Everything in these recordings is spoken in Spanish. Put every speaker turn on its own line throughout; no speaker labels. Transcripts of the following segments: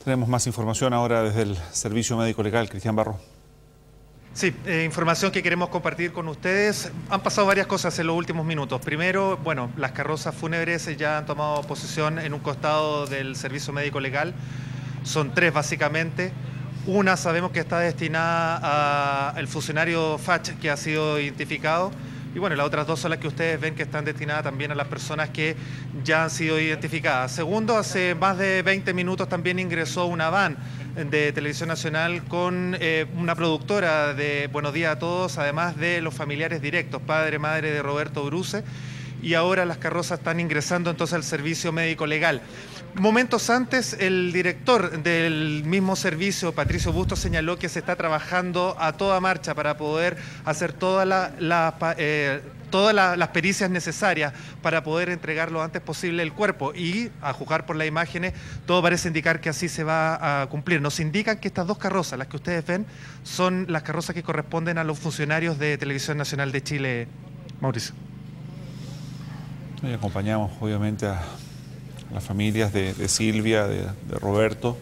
Tenemos más información ahora desde el Servicio Médico Legal. Cristian Barro.
Sí, información que queremos compartir con ustedes. Han pasado varias cosas en los últimos minutos. Primero, bueno, las carrozas fúnebres ya han tomado posición en un costado del Servicio Médico Legal. Son 3 básicamente. Una sabemos que está destinada al funcionario FACH que ha sido identificado. Y bueno, las otras 2 son las que ustedes ven que están destinadas también a las personas que ya han sido identificadas. Segundo, hace más de 20 minutos también ingresó una van de Televisión Nacional con una productora de Buenos Días a Todos, además de los familiares directos, padre, madre de Roberto Bruce. Y ahora las carrozas están ingresando entonces al Servicio Médico Legal. Momentos antes, el director del mismo servicio, Patricio Bustos, señaló que se está trabajando a toda marcha para poder hacer todas las pericias necesarias para poder entregar lo antes posible el cuerpo. Y, a juzgar por las imágenes, todo parece indicar que así se va a cumplir. Nos indican que estas 2 carrozas, las que ustedes ven, son las carrozas que corresponden a los funcionarios de Televisión Nacional de Chile. Mauricio.
Y acompañamos obviamente a las familias de Silvia, de Roberto.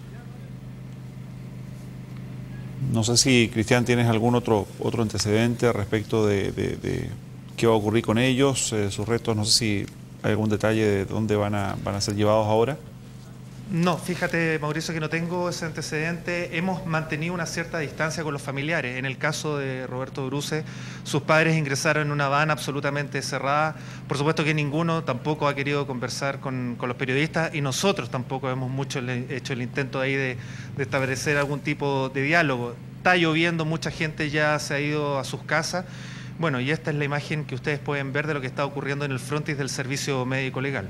No sé si, Cristian, tienes algún otro antecedente respecto de qué va a ocurrir con ellos, sus restos. No sé si hay algún detalle de dónde van a ser llevados ahora.
No, fíjate, Mauricio, que no tengo ese antecedente. Hemos mantenido una cierta distancia con los familiares. En el caso de Roberto Bruce, sus padres ingresaron en una van absolutamente cerrada. Por supuesto que ninguno tampoco ha querido conversar con los periodistas, y nosotros tampoco hemos hecho el intento ahí de establecer algún tipo de diálogo. Está lloviendo, mucha gente ya se ha ido a sus casas. Bueno, y esta es la imagen que ustedes pueden ver de lo que está ocurriendo en el frontis del Servicio Médico Legal.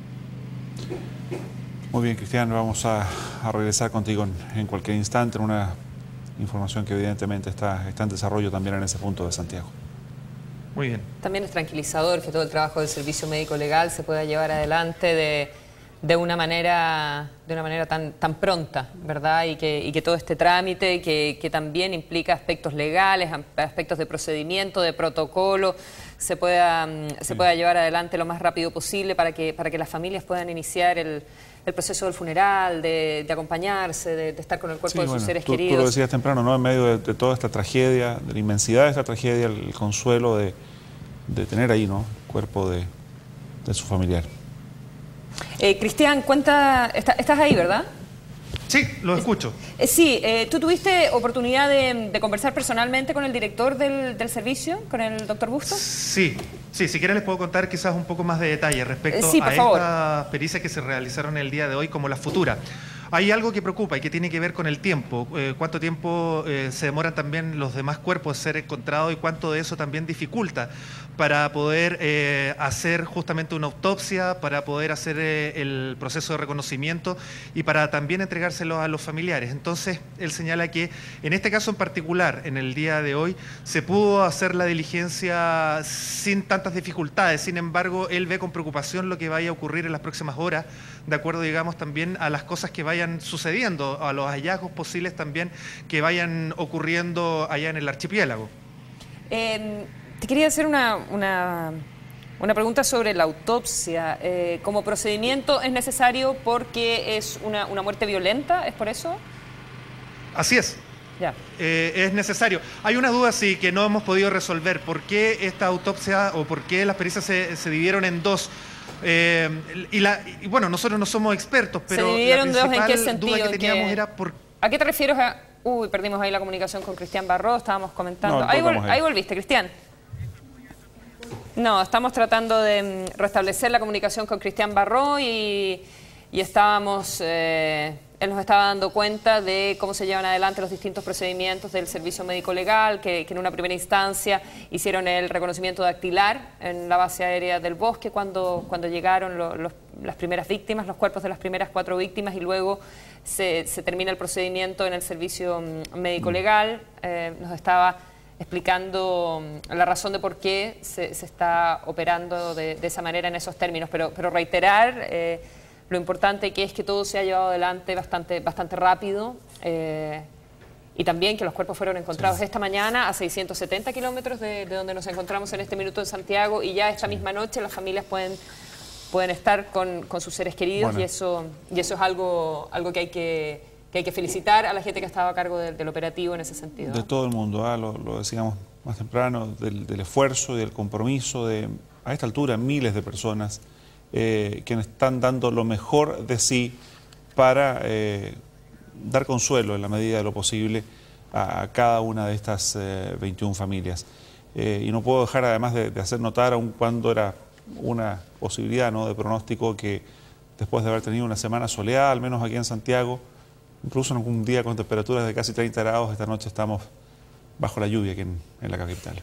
Muy bien, Cristian, vamos a regresar contigo en cualquier instante, en una información que evidentemente está en desarrollo también en ese punto de Santiago.
Muy bien.
También es tranquilizador que todo el trabajo del Servicio Médico Legal se pueda llevar adelante de una manera tan pronta, ¿verdad? Y que todo este trámite que también implica aspectos legales, aspectos de procedimiento, de protocolo, se pueda llevar adelante lo más rápido posible para que las familias puedan iniciar el proceso del funeral, de acompañarse, de estar con el cuerpo de sus seres queridos.
Tú lo decías temprano, ¿no? En medio de toda esta tragedia, de la inmensidad de esta tragedia, el consuelo de tener ahí, ¿no?, el cuerpo de su familiar.
Cristian, estás ahí, ¿verdad?
Sí, lo escucho.
Sí, ¿tú tuviste oportunidad de conversar personalmente con el director del servicio, con el doctor Bustos?
Sí, si quieres les puedo contar quizás un poco más de detalle respecto a estas pericias que se realizaron el día de hoy como la futura. Hay algo que preocupa y que tiene que ver con el tiempo. ¿Cuánto tiempo se demoran también los demás cuerpos en ser encontrados y cuánto de eso también dificulta para poder hacer justamente una autopsia, para poder hacer el proceso de reconocimiento y para también entregárselo a los familiares? Entonces, él señala que en este caso en particular, en el día de hoy, se pudo hacer la diligencia sin tantas dificultades. Sin embargo, él ve con preocupación lo que vaya a ocurrir en las próximas horas, de acuerdo, digamos, también a las cosas que vayan sucediendo, a los hallazgos posibles también que vayan ocurriendo allá en el archipiélago.
Te quería hacer una pregunta sobre la autopsia. ¿Como procedimiento es necesario porque es una muerte violenta? ¿Es por eso?
Así es.
Ya.
Es necesario. Hay una duda, sí, que no hemos podido resolver. ¿Por qué esta autopsia o por qué las pericias se dividieron en 2? Y bueno, nosotros no somos expertos, pero
¿se dividieron
la
dos en qué
principal
sentido?
duda que teníamos era por...
¿A qué te refieres? Uy, perdimos ahí la comunicación con Cristian Barro, estábamos comentando.
No,
ahí volviste, Cristian. No, estamos tratando de restablecer la comunicación con Cristian Barro y estábamos... él nos estaba dando cuenta de cómo se llevan adelante los distintos procedimientos del Servicio Médico Legal, que en una primera instancia hicieron el reconocimiento dactilar en la base aérea del Bosque cuando llegaron las primeras víctimas, los cuerpos de las primeras 4 víctimas, y luego se termina el procedimiento en el Servicio Médico Legal. Nos estaba explicando la razón de por qué se está operando de esa manera, en esos términos, pero reiterar... lo importante que es que todo se ha llevado adelante bastante rápido y también que los cuerpos fueron encontrados esta mañana a 670 kilómetros de donde nos encontramos en este minuto en Santiago, y ya esta misma noche las familias pueden pueden estar con sus seres queridos,
Bueno.
y eso es algo que hay que felicitar a la gente que estaba a cargo del operativo en ese sentido.
De todo el mundo, lo decíamos más temprano, del esfuerzo y del compromiso de, a esta altura, miles de personas quienes están dando lo mejor de sí para dar consuelo en la medida de lo posible a cada una de estas 21 familias. Y no puedo dejar además de hacer notar, aun cuando era una posibilidad, ¿no?, de pronóstico, que después de haber tenido una semana soleada, al menos aquí en Santiago, incluso en un día con temperaturas de casi 30 grados, esta noche estamos bajo la lluvia aquí en la capital.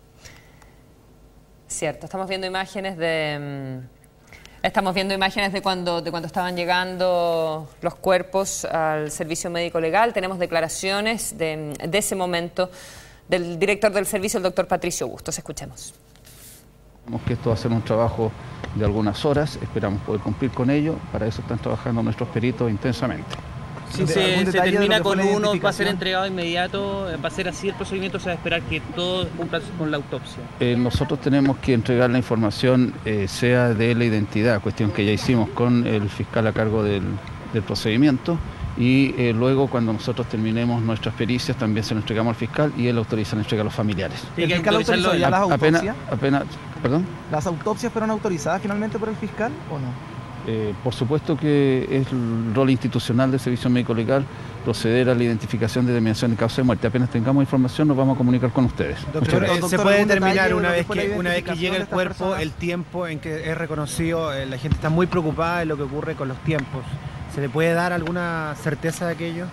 Cierto, estamos viendo imágenes de cuando estaban llegando los cuerpos al servicio médico legal. Tenemos declaraciones de ese momento del director del servicio, el doctor Patricio Bustos. Escuchemos.
Sabemos que esto va a ser un trabajo de algunas horas, esperamos poder cumplir con ello, para eso están trabajando nuestros peritos intensamente.
Si se termina con uno, va a ser entregado inmediato, va a ser así el procedimiento, se va a esperar que todo cumpla con la autopsia.
Nosotros tenemos que entregar la información, sea de la identidad, cuestión que ya hicimos con el fiscal a cargo del procedimiento, y luego cuando nosotros terminemos nuestras pericias también se lo entregamos al fiscal y él autoriza la entrega a los familiares.
¿El fiscal autorizó ya las autopsias?
¿Perdón?
¿Las autopsias fueron autorizadas finalmente por el fiscal o no?
Por supuesto que es el rol institucional del Servicio Médico Legal proceder a la identificación de determinación de causa de muerte. Apenas tengamos información nos vamos a comunicar con ustedes.
Doctor, ¿se puede determinar una vez que llega el cuerpo el tiempo en que es reconocido? La gente está muy preocupada de lo que ocurre con los tiempos. ¿Se le puede dar alguna certeza de aquello?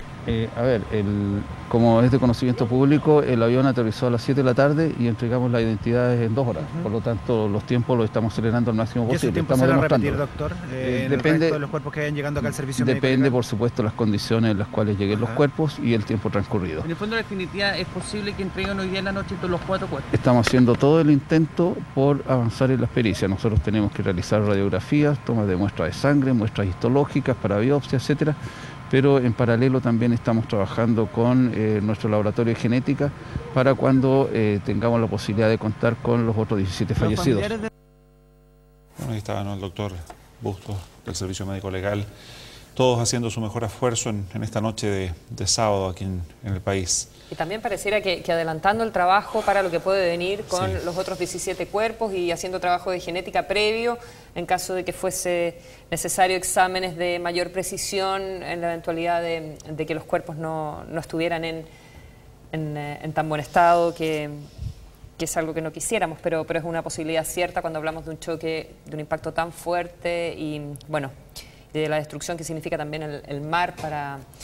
Como es de conocimiento público, el avión aterrizó a las 7 de la tarde y entregamos las identidades en 2 horas. Por lo tanto, los tiempos los estamos acelerando al máximo posible. ¿Y ese tiempo se va a repetir, doctor? ¿En el resto de los cuerpos que vayan llegando acá al servicio médico?
Depende, por supuesto, de las condiciones en las cuales lleguen los cuerpos y el tiempo transcurrido.
En el fondo, en definitiva, ¿es posible que entreguen hoy día en la noche todos los 4 cuerpos?
Estamos haciendo todo el intento por avanzar en las pericias. Nosotros tenemos que realizar radiografías, tomas de muestras de sangre, muestras histológicas para biopsia, etcétera. Pero en paralelo también estamos trabajando con nuestro laboratorio de genética para cuando tengamos la posibilidad de contar con los otros 17 fallecidos.
Bueno, ahí estaba, ¿no?, el doctor Bustos del Servicio Médico Legal, todos haciendo su mejor esfuerzo en esta noche de sábado aquí en el país.
Y también pareciera que adelantando el trabajo para lo que puede venir con los otros 17 cuerpos y haciendo trabajo de genética previo en caso de que fuese necesario exámenes de mayor precisión en la eventualidad de que los cuerpos no estuvieran en tan buen estado, que es algo que no quisiéramos, pero es una posibilidad cierta cuando hablamos de un choque, de un impacto tan fuerte y, bueno, de la destrucción que significa también el mar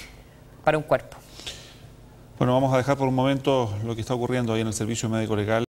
para un cuerpo.
Bueno, vamos a dejar por un momento lo que está ocurriendo ahí en el Servicio Médico Legal.